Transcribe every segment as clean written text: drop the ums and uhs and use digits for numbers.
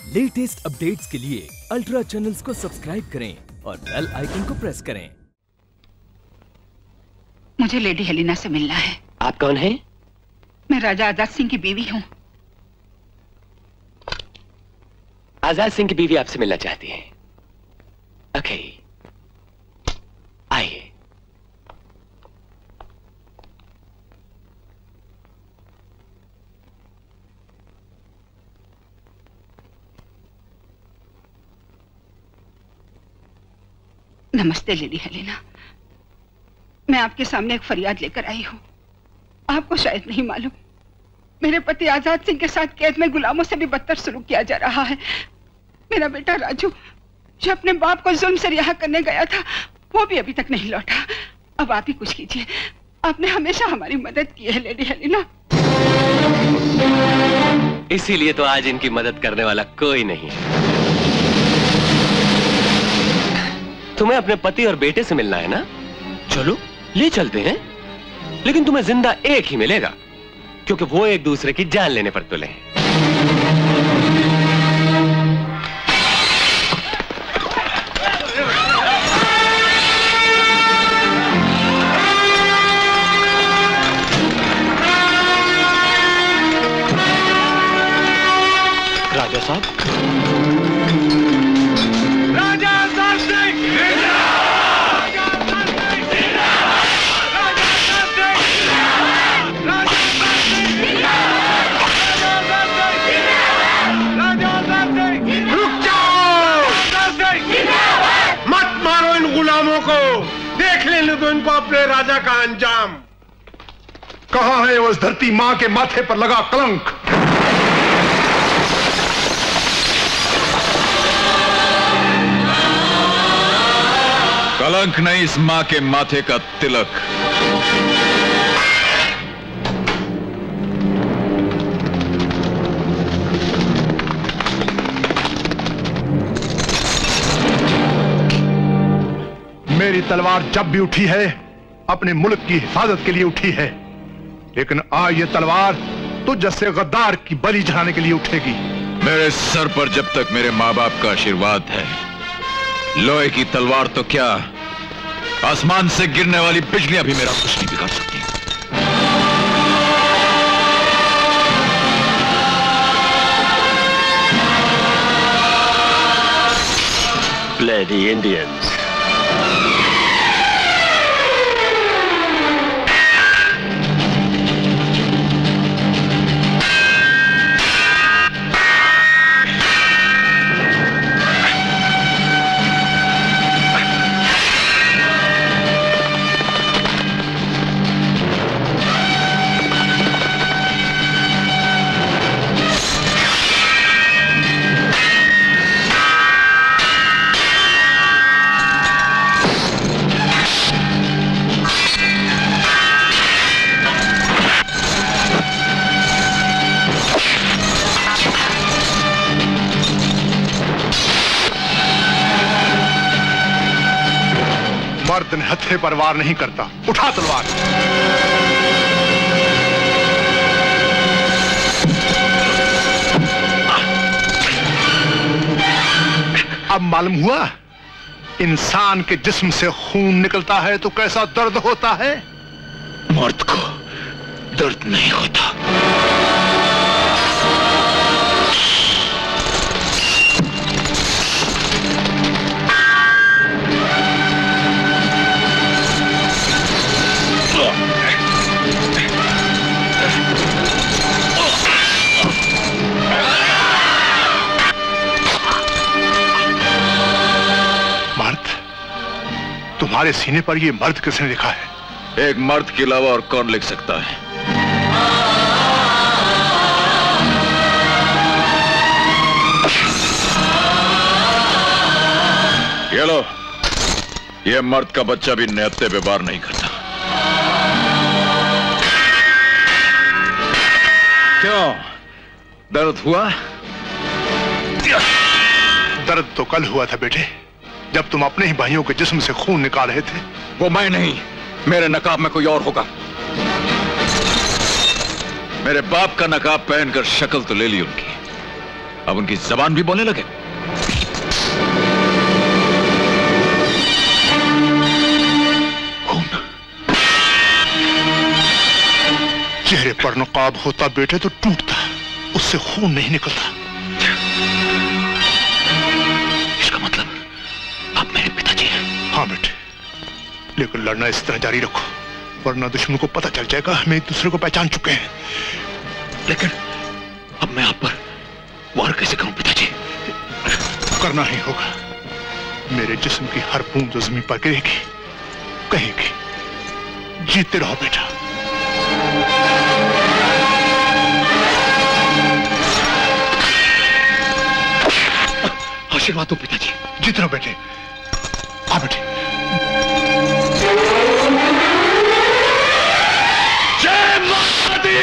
Latest updates के लिए ultra channels को सब्सक्राइब करें और बेल आइकन को प्रेस करें। मुझे लेडी हेलिना से मिलना है। आप कौन हैं? मैं राजा आजाद सिंह की बीवी हूँ। आजाद सिंह की बीवी आपसे मिलना चाहती है। ओके, आइए। नमस्ते लेडी हेलिना, मैं आपके सामने एक फरियाद लेकर आई हूँ। आपको शायद नहीं मालूम, मेरे पति आजाद सिंह के साथ कैद में गुलामों से भी बदतर सलूक किया जा रहा है। मेरा बेटा राजू, जो अपने बाप को जुल्म से रिहा करने गया था, वो भी अभी तक नहीं लौटा। अब आप ही कुछ कीजिए, आपने हमेशा हमारी मदद की है लेडी हेलिना। इसीलिए तो आज इनकी मदद करने वाला कोई नहीं है। तुम्हें अपने पति और बेटे से मिलना है ना? चलो ले चलते हैं, लेकिन तुम्हें जिंदा एक ही मिलेगा, क्योंकि वो एक दूसरे की जान लेने पर तुले हैं। राजा साहब, तो इनको अपने राजा का अंजाम। कहां है उस धरती मां के माथे पर लगा कलंक? कलंक नहीं, इस मां के माथे का तिलक। मेरी तलवार जब भी उठी है, अपने मुल्क की हिफाजत के लिए उठी है, लेकिन आज ये तलवार तो जैसे गद्दार की बलि चढ़ाने के लिए उठेगी। मेरे सर पर जब तक मेरे माँ बाप का आशीर्वाद है, लोहे की तलवार तो क्या, आसमान से गिरने वाली बिजलियां भी मेरा कुछ नहीं बिगाड़ सकती। Bloody Indians. मर्द हत्थे पर वार नहीं करता। उठा तलवार। अब मालूम हुआ, इंसान के जिस्म से खून निकलता है तो कैसा दर्द होता है। मर्द को दर्द नहीं होता। तुम्हारे सीने पर ये मर्द किसने लिखा है? एक मर्द के अलावा और कौन लिख सकता है? ये लो, ये मर्द का बच्चा भी निहत्थे पे वार नहीं करता। क्यों, दर्द हुआ? दर्द तो कल हुआ था बेटे, जब तुम अपने ही भाइयों के जिस्म से खून निकाल रहे थे। वो मैं नहीं, मेरे नकाब में कोई और होगा। मेरे बाप का नकाब पहनकर शक्ल तो ले ली उनकी, अब उनकी जबान भी बोलने लगे। खून चेहरे पर नकाब होता बेटे तो टूटता, उससे खून नहीं निकलता। इसका मतलब आप मेरे पिताजी हैं? हाँ बेटे, लेकिन लड़ना इस तरह जारी रखो, वरना दुश्मन को पता चल जाएगा हम एक दूसरे को पहचान चुके हैं। लेकिन अब मैं आप पर वार कैसे करूं पिताजी? करना ही होगा। मेरे जिस्म की हर बूंद जो जमीन पर गिरेगी कहेगी जीते रहो बेटा। आशीर्वाद दो पिताजी। जीते रहो बेटे। हाँ बेटे। जय माता दी।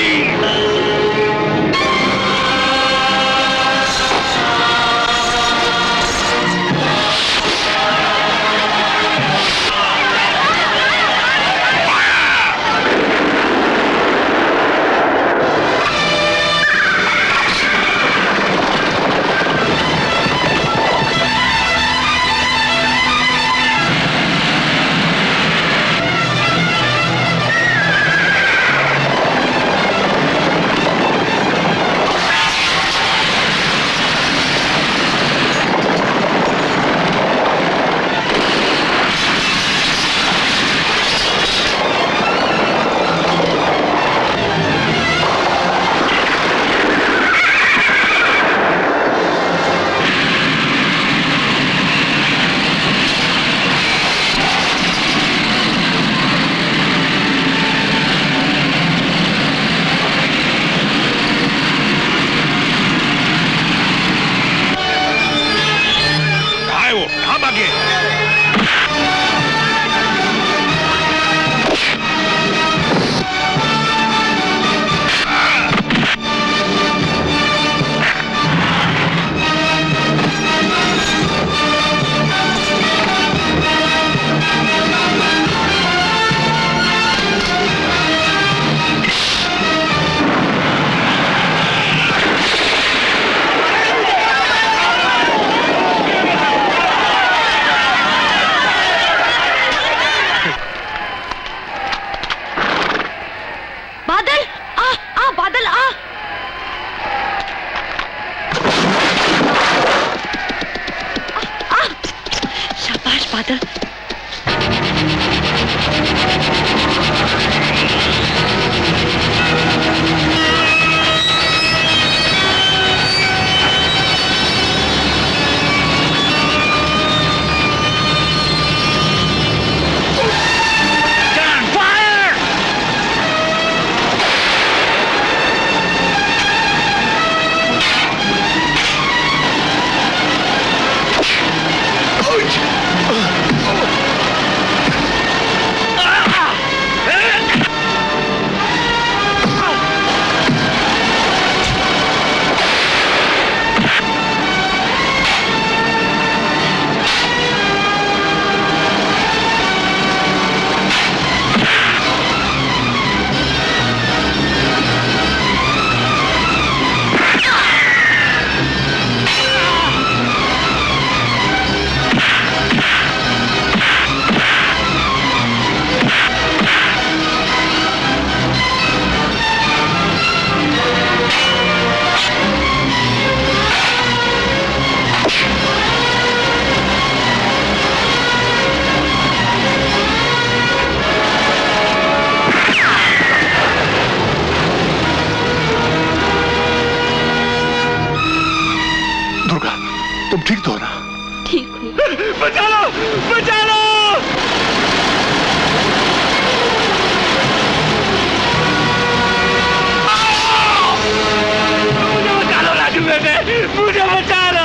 तुम ठीक तो हो ना? ठीक हूँ। बचा लो, बचा लो। मुझे बचा लो राजू बेटे, मुझे बचा लो।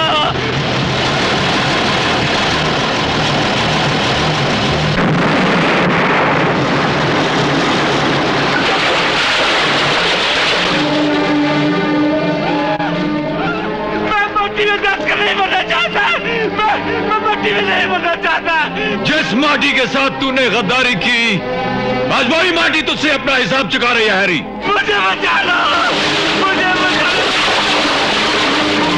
नहीं बनना चाहता। जिस माटी के साथ तूने गद्दारी की, आज वही माटी तुझसे अपना हिसाब चुका रही है हैरी। मुझे बचा लो, मुझे बचा लो।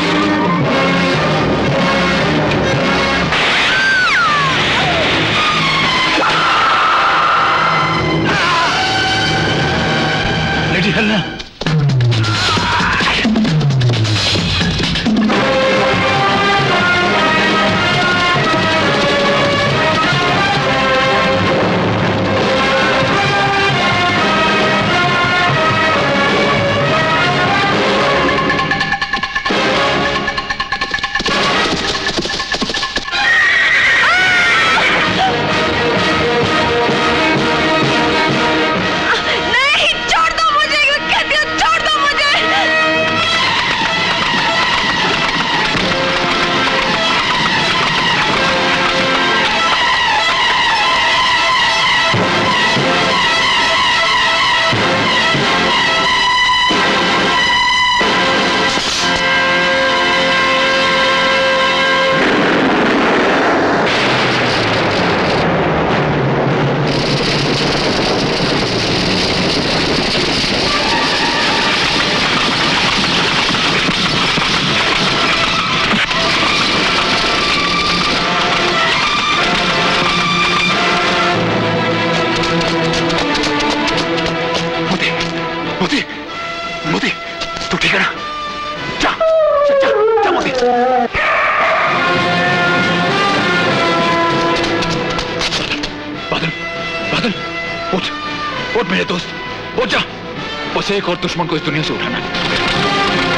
बादल, बादल, उठ, उठ मेरे दोस्त, उठ जा। उसे एक और दुश्मन को इस दुनिया से उठाना है।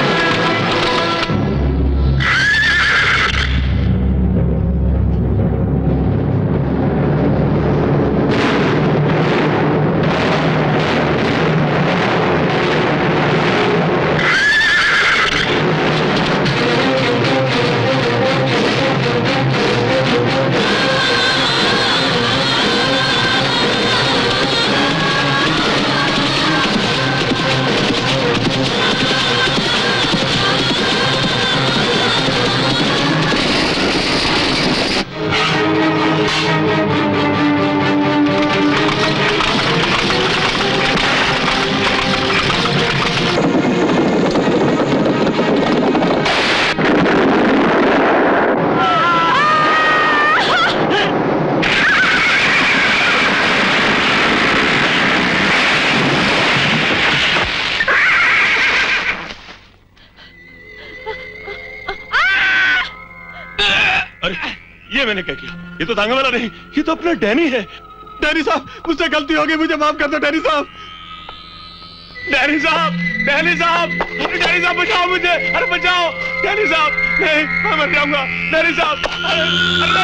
मैंने क्या किया? ये तो तांगा वाला नहीं, ये तो अपना डैनी है। डैनी साहब, मुझसे गलती हो गई, मुझे माफ कर दो डैनी साहब। डैनी साहब, डैनी साहब, डैनी साहब बचाओ मुझे, अरे बचाओ डैनी साहब। नहीं, मैं मर जाऊंगा डैनी साहब। अरे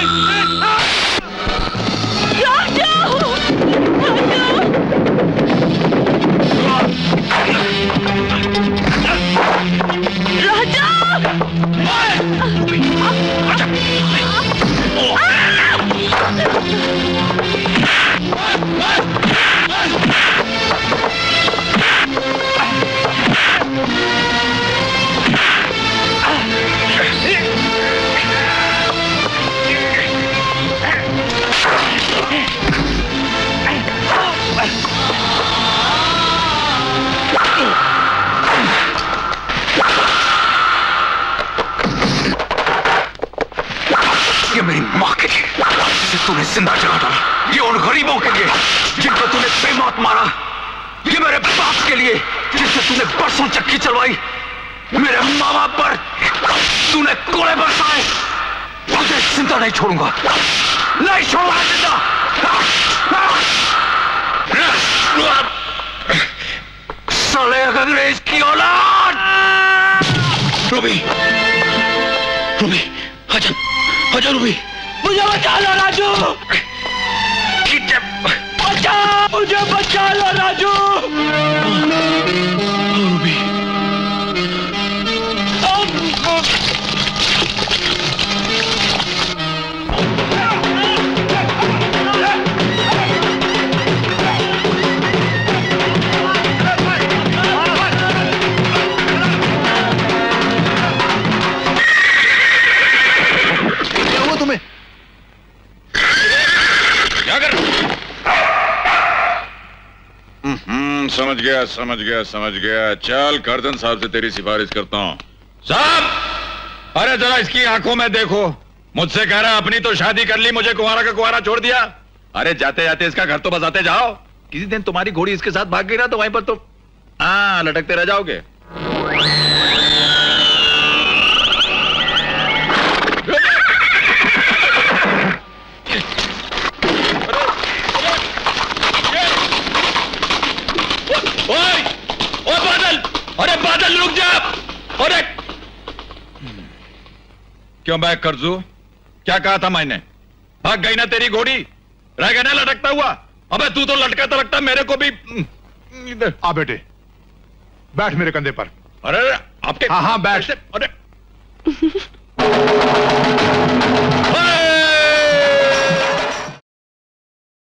ये मेरी माँ के लिए जिसे तूने जिंदा जला डाला, ये उन गरीबों के लिए जिनको तूने बेमौत मारा, ये मेरे बाप के लिए जिससे तूने बरसों चक्की चलवाई, मेरे माँ बाप पर तूने कोड़े बरसाए। तुझे जिंदा नहीं छोड़ूंगा, नहीं छोड़ूंगा जिंदा। साले अंग्रेज की औलाद। रूबी, रूबी, आजा, आजा रूबी। मुझे बचा लो राजू, बचा, मुझे बचा लो राजू। रूबी, समझ गया, समझ गया, समझ गया। चल कर्दन साहब से तेरी सिफारिश करता हूँ। साहब, अरे जरा इसकी आंखों में देखो। मुझसे कह रहा अपनी तो शादी कर ली, मुझे कुंवारा का कुंवारा छोड़ दिया। अरे जाते जाते इसका घर तो बसाते जाओ। किसी दिन तुम्हारी घोड़ी इसके साथ भाग गई ना तो वहीं पर तो लटकते रह जाओगे। अरे बादल रुक जा। अरे क्यों बैक कर्जू? क्या कहा था मैंने? भाग गई ना तेरी घोड़ी, रह गया ना लटकता हुआ। अबे तू तो लटका लगता मेरे को भी। आ बेटे, बैठ मेरे कंधे पर। अरे आपके, हाँ बैठ। अरे